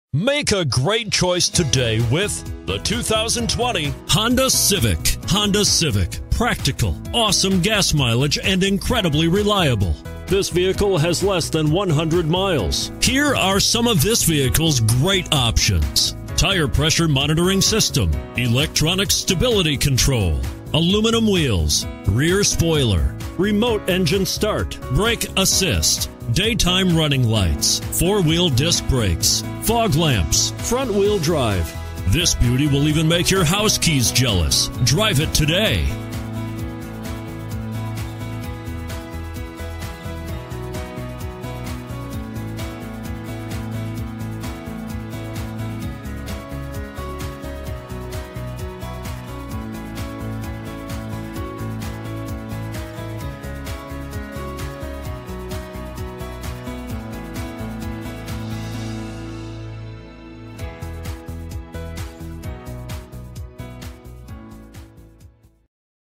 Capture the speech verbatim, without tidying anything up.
Make a great choice today with the two thousand twenty Honda Civic. Honda Civic. Practical, awesome gas mileage, and incredibly reliable. This vehicle has less than one hundred miles. Here are some of this vehicle's great options: tire pressure monitoring system, electronic stability control, aluminum wheels, rear spoiler, remote engine start, brake assist, daytime running lights, four-wheel disc brakes, fog lamps, front-wheel drive. This beauty will even make your house keys jealous. Drive it today.